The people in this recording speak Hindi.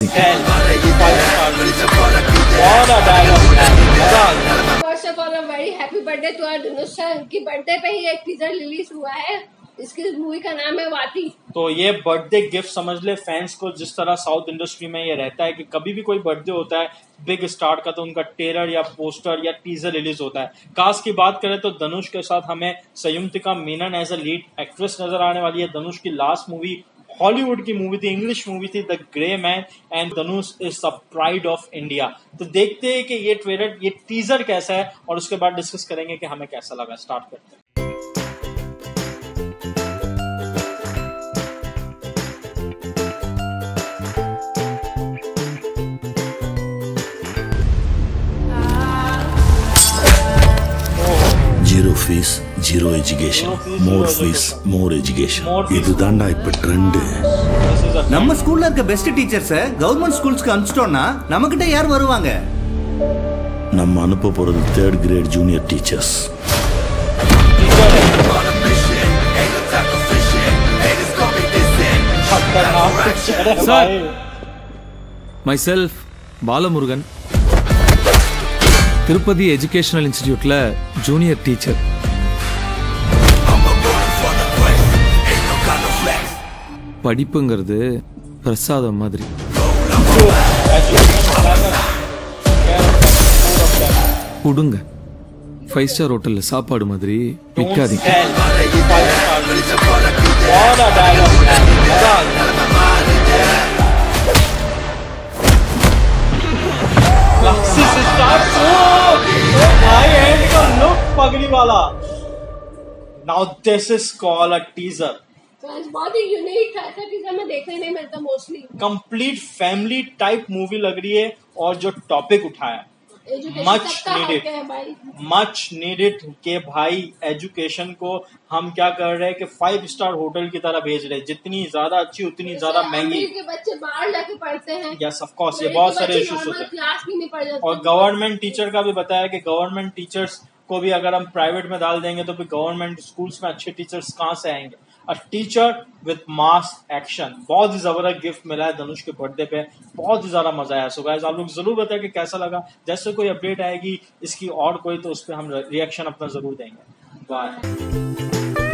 First of all very happy birthday to our Dhanush sir की बर्थडे पे ही एक टीजर रिलीज हुआ है। इसकी मूवी का नाम है वाती। तो ये बर्थडे गिफ्ट समझ ले फैंस को। जिस तरह साउथ इंडस्ट्री में ये रहता है कि कभी भी कोई बर्थडे होता है बिग स्टार का तो उनका ट्रेलर या पोस्टर या टीजर रिलीज होता है। कास्ट की बात करें तो धनुष के साथ हमें Samyukta Menon as a lead actress नजर आने वाली है। धनुष की लास्ट मूवी हॉलीवुड की मूवी थी, इंग्लिश मूवी थी the Gray Man, and Dhanush is the pride of India. तो देखते हैं कि ये ट्रेलर ये टीजर कैसा है और उसके बाद डिस्कस करेंगे कि हमें कैसा लगा। स्टार्ट करते हैं। Zero fees zero education, more fees more education. இதுதான்டா இப்ப ட்ரெண்ட். நம்ம ஸ்கூல்ல இருக்க பெஸ்ட் டீச்சர்ஸை கவர்மெண்ட் ஸ்கூல்ஸ்க்கு அனுப்பிச்சிட்டோம்னா நம்ம கிட்ட யார் வருவாங்க? நம்ம அனுப்ப போறது 3rd grade junior teachers. Myself Balamurugan, Tirupati educational இன்ஸ்டிடியூட்ல ஜூனியர் டீச்சர். படிப்புங்கிறது பிரசாதம் மாதிரி. கொடுங்க, 5 ஸ்டார் ஹோட்டல்ல சாப்பாடு மாதிரி விற்காதீங்க. पगड़ी वाला। Now this is called a teaser. बहुत ही यूनिक था, ऐसा टीजर में देखने नहीं मिलता mostly. Complete family type movie लग रही है और जो टॉपिक उठाया मच नीडेड के भाई एजुकेशन को हम क्या कर रहे हैं कि 5 स्टार होटल की तरह भेज रहे हैं। जितनी ज्यादा अच्छी उतनी ज्यादा महंगी। के बच्चे बाहर जाके पढ़ते हैं। यस ऑफ कोर्स, ये बहुत सारे इश्यूज होते हैं। क्लास भी नहीं पढ़ जाते। और गवर्नमेंट टीचर का भी बताया कि गवर्नमेंट टीचर्स को भी अगर हम प्राइवेट में डाल देंगे तो भी गवर्नमेंट स्कूल्स में अच्छे टीचर्स कहाँ से आएंगे। A teacher with mass action. बहुत ही जबरदस्त गिफ्ट मिला है धनुष के बर्थडे पे, बहुत ही ज्यादा मजा आया। सो गाइस आप लोग जरूर बताएं कि कैसा लगा। जैसे कोई अपडेट आएगी इसकी और कोई तो उस पर हम रिएक्शन अपना जरूर देंगे। बाय।